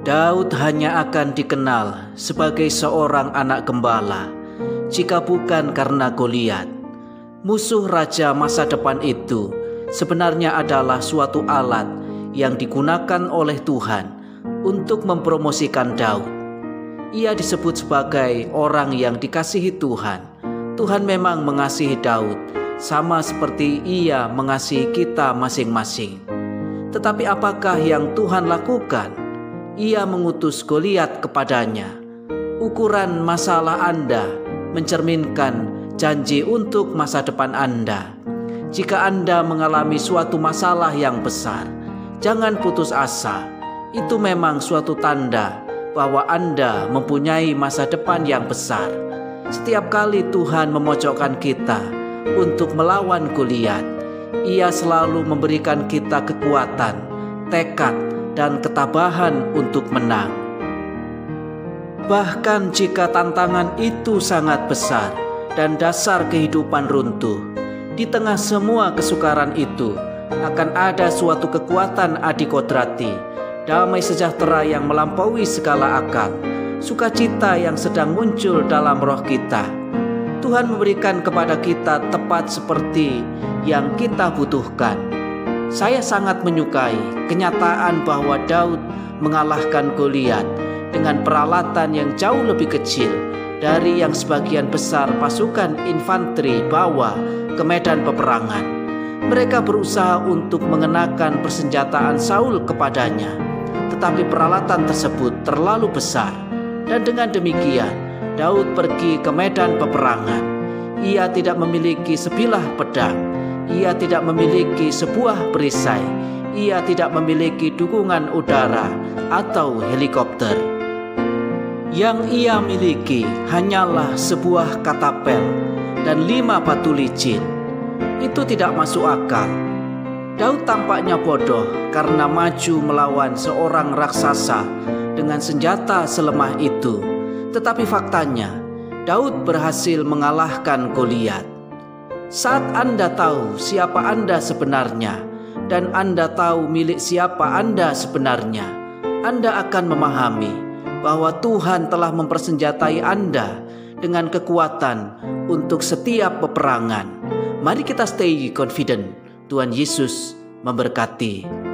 Daud hanya akan dikenal sebagai seorang anak gembala jika bukan karena Goliat. Musuh raja masa depan itu sebenarnya adalah suatu alat yang digunakan oleh Tuhan untuk mempromosikan Daud. Ia disebut sebagai orang yang dikasihi Tuhan. Tuhan memang mengasihi Daud sama seperti Ia mengasihi kita masing-masing. Tetapi apakah yang Tuhan lakukan? Ia mengutus Goliat kepadanya. Ukuran masalah Anda mencerminkan janji untuk masa depan Anda. Jika Anda mengalami suatu masalah yang besar, jangan putus asa. Itu memang suatu tanda bahwa Anda mempunyai masa depan yang besar. Setiap kali Tuhan memojokkan kita untuk melawan Goliat, Ia selalu memberikan kita kekuatan, tekad, dan ketabahan untuk menang. Bahkan jika tantangan itu sangat besar dan dasar kehidupan runtuh, di tengah semua kesukaran itu akan ada suatu kekuatan adikodrati, damai sejahtera yang melampaui segala akal, sukacita yang sedang muncul dalam roh kita. Tuhan memberikan kepada kita tepat seperti yang kita butuhkan. Saya sangat menyukai kenyataan bahwa Daud mengalahkan Goliat dengan peralatan yang jauh lebih kecil dari yang sebagian besar pasukan infanteri bawa ke medan peperangan. Mereka berusaha untuk mengenakan persenjataan Saul kepadanya, tetapi peralatan tersebut terlalu besar. Dan dengan demikian, Daud pergi ke medan peperangan. Ia tidak memiliki sebilah pedang. Ia tidak memiliki sebuah perisai. Ia tidak memiliki dukungan udara atau helikopter. Yang ia miliki hanyalah sebuah katapel dan 5 batu licin. Itu tidak masuk akal. Daud tampaknya bodoh karena maju melawan seorang raksasa dengan senjata selemah itu. Tetapi faktanya, Daud berhasil mengalahkan Goliat. Saat Anda tahu siapa Anda sebenarnya dan Anda tahu milik siapa Anda sebenarnya, Anda akan memahami bahwa Tuhan telah mempersenjatai Anda dengan kekuatan untuk setiap peperangan. Mari kita stay confident. Tuhan Yesus memberkati.